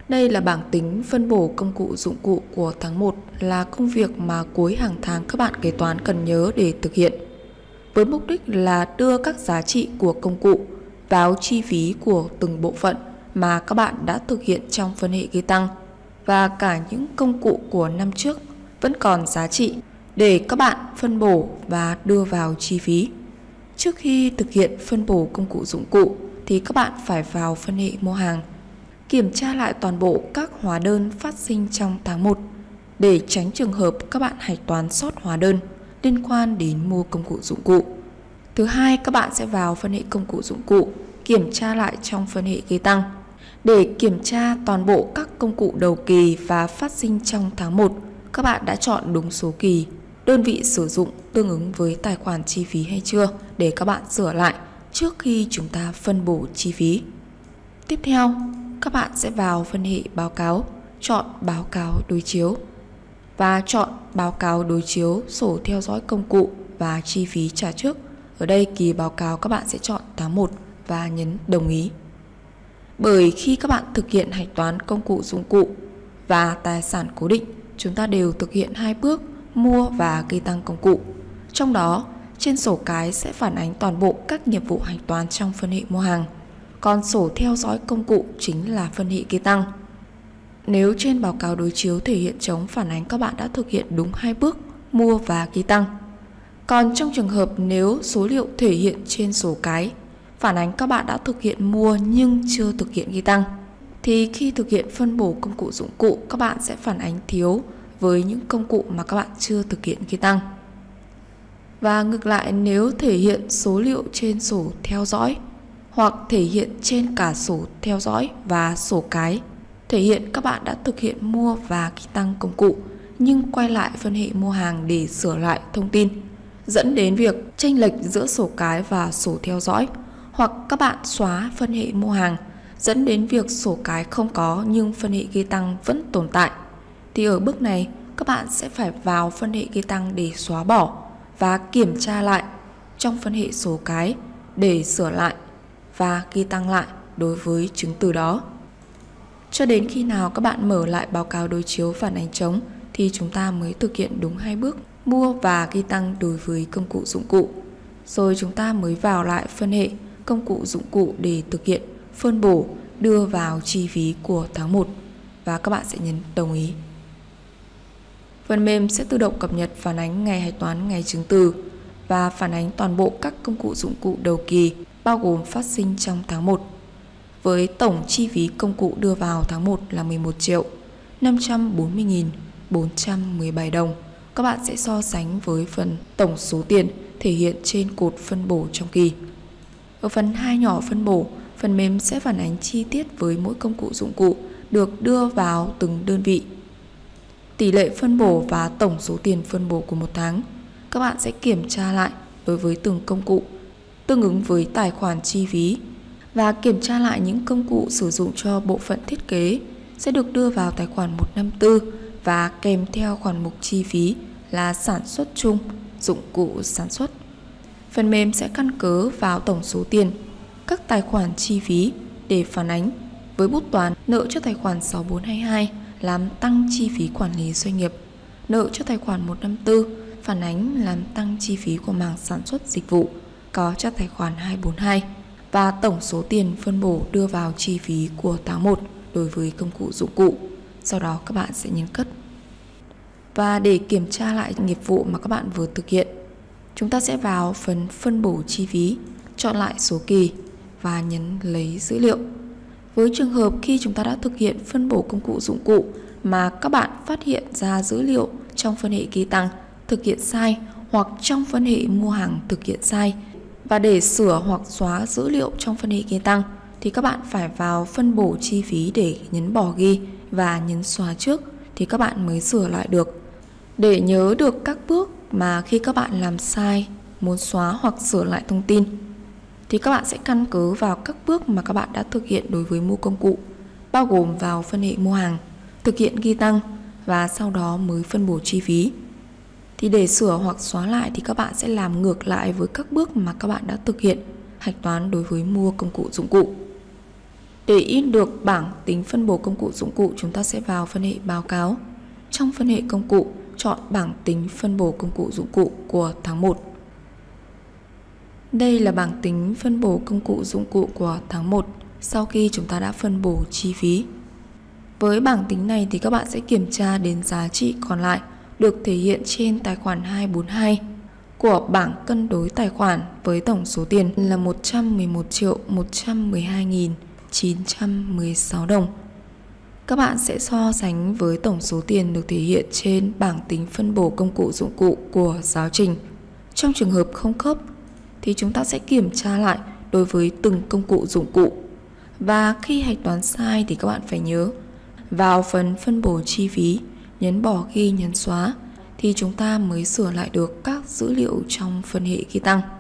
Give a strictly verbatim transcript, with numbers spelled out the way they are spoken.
Đây là bảng tính phân bổ công cụ dụng cụ của tháng một, là công việc mà cuối hàng tháng các bạn kế toán cần nhớ để thực hiện. Với mục đích là đưa các giá trị của công cụ vào chi phí của từng bộ phận mà các bạn đã thực hiện trong phân hệ ghi tăng, và cả những công cụ của năm trước vẫn còn giá trị để các bạn phân bổ và đưa vào chi phí. Trước khi thực hiện phân bổ công cụ dụng cụ thì các bạn phải vào phân hệ mua hàng, kiểm tra lại toàn bộ các hóa đơn phát sinh trong tháng một để tránh trường hợp các bạn hạch toán sót hóa đơn liên quan đến mua công cụ dụng cụ. Thứ hai, các bạn sẽ vào phân hệ công cụ dụng cụ, kiểm tra lại trong phân hệ ghi tăng để kiểm tra toàn bộ các công cụ đầu kỳ và phát sinh trong tháng một. Các bạn đã chọn đúng số kỳ, đơn vị sử dụng tương ứng với tài khoản chi phí hay chưa để các bạn sửa lại trước khi chúng ta phân bổ chi phí. Tiếp theo, các bạn sẽ vào phân hệ báo cáo, chọn báo cáo đối chiếu và chọn báo cáo đối chiếu sổ theo dõi công cụ và chi phí trả trước. Ở đây kỳ báo cáo các bạn sẽ chọn tháng một và nhấn đồng ý. Bởi khi các bạn thực hiện hạch toán công cụ dụng cụ và tài sản cố định, chúng ta đều thực hiện hai bước mua và ghi tăng công cụ. Trong đó, trên sổ cái sẽ phản ánh toàn bộ các nhiệm vụ hạch toán trong phân hệ mua hàng, còn sổ theo dõi công cụ chính là phân hệ ghi tăng. Nếu trên báo cáo đối chiếu thể hiện trống phản ánh các bạn đã thực hiện đúng hai bước mua và ghi tăng. Còn trong trường hợp nếu số liệu thể hiện trên sổ cái phản ánh các bạn đã thực hiện mua nhưng chưa thực hiện ghi tăng, thì khi thực hiện phân bổ công cụ dụng cụ, các bạn sẽ phản ánh thiếu với những công cụ mà các bạn chưa thực hiện ghi tăng. Và ngược lại, nếu thể hiện số liệu trên sổ theo dõi hoặc thể hiện trên cả sổ theo dõi và sổ cái thể hiện các bạn đã thực hiện mua và ghi tăng công cụ nhưng quay lại phân hệ mua hàng để sửa lại thông tin, dẫn đến việc chênh lệch giữa sổ cái và sổ theo dõi, hoặc các bạn xóa phân hệ mua hàng dẫn đến việc sổ cái không có nhưng phân hệ ghi tăng vẫn tồn tại, thì ở bước này các bạn sẽ phải vào phân hệ ghi tăng để xóa bỏ và kiểm tra lại trong phân hệ số cái để sửa lại và ghi tăng lại đối với chứng từ đó. Cho đến khi nào các bạn mở lại báo cáo đối chiếu phản ánh trống thì chúng ta mới thực hiện đúng hai bước mua và ghi tăng đối với công cụ dụng cụ. Rồi chúng ta mới vào lại phân hệ công cụ dụng cụ để thực hiện phân bổ đưa vào chi phí của tháng một và các bạn sẽ nhấn đồng ý. Phần mềm sẽ tự động cập nhật phản ánh ngày hạch toán ngày chứng từ và phản ánh toàn bộ các công cụ dụng cụ đầu kỳ bao gồm phát sinh trong tháng một. Với tổng chi phí công cụ đưa vào tháng một là mười một triệu năm trăm bốn mươi nghìn bốn trăm mười bảy đồng, các bạn sẽ so sánh với phần tổng số tiền thể hiện trên cột phân bổ trong kỳ. Ở phần hai nhỏ phân bổ, phần mềm sẽ phản ánh chi tiết với mỗi công cụ dụng cụ được đưa vào từng đơn vị, tỷ lệ phân bổ và tổng số tiền phân bổ của một tháng. Các bạn sẽ kiểm tra lại đối với từng công cụ tương ứng với tài khoản chi phí và kiểm tra lại những công cụ sử dụng cho bộ phận thiết kế sẽ được đưa vào tài khoản một trăm năm mươi tư và kèm theo khoản mục chi phí là sản xuất chung, dụng cụ sản xuất. Phần mềm sẽ căn cứ vào tổng số tiền các tài khoản chi phí để phản ánh với bút toán nợ cho tài khoản sáu bốn hai hai làm tăng chi phí quản lý doanh nghiệp, nợ cho tài khoản một trăm năm mươi tư phản ánh làm tăng chi phí của mảng sản xuất dịch vụ có cho tài khoản hai bốn hai, và tổng số tiền phân bổ đưa vào chi phí của tháng một đối với công cụ dụng cụ. Sau đó các bạn sẽ nhấn cất. Và để kiểm tra lại nghiệp vụ mà các bạn vừa thực hiện, chúng ta sẽ vào phần phân bổ chi phí, chọn lại số kỳ và nhấn lấy dữ liệu. Với trường hợp khi chúng ta đã thực hiện phân bổ công cụ dụng cụ mà các bạn phát hiện ra dữ liệu trong phân hệ ghi tăng thực hiện sai hoặc trong phân hệ mua hàng thực hiện sai, và để sửa hoặc xóa dữ liệu trong phân hệ ghi tăng thì các bạn phải vào phân bổ chi phí để nhấn bỏ ghi và nhấn xóa trước thì các bạn mới sửa lại được. Để nhớ được các bước mà khi các bạn làm sai, muốn xóa hoặc sửa lại thông tin thì các bạn sẽ căn cứ vào các bước mà các bạn đã thực hiện đối với mua công cụ, bao gồm vào phân hệ mua hàng, thực hiện ghi tăng và sau đó mới phân bổ chi phí. Thì để sửa hoặc xóa lại thì các bạn sẽ làm ngược lại với các bước mà các bạn đã thực hiện hạch toán đối với mua công cụ dụng cụ. Để in được bảng tính phân bổ công cụ dụng cụ, chúng ta sẽ vào phân hệ báo cáo. Trong phân hệ công cụ, chọn bảng tính phân bổ công cụ dụng cụ của tháng một. Đây là bảng tính phân bổ công cụ dụng cụ của tháng một sau khi chúng ta đã phân bổ chi phí. Với bảng tính này thì các bạn sẽ kiểm tra đến giá trị còn lại được thể hiện trên tài khoản hai bốn hai của bảng cân đối tài khoản với tổng số tiền là một trăm mười một triệu một trăm mười hai nghìn chín trăm mười sáu đồng. Các bạn sẽ so sánh với tổng số tiền được thể hiện trên bảng tính phân bổ công cụ dụng cụ của giáo trình. Trong trường hợp không khớp thì chúng ta sẽ kiểm tra lại đối với từng công cụ dụng cụ. Và khi hạch toán sai thì các bạn phải nhớ vào phần phân bổ chi phí, nhấn bỏ ghi nhấn xóa thì chúng ta mới sửa lại được các dữ liệu trong phân hệ ghi tăng.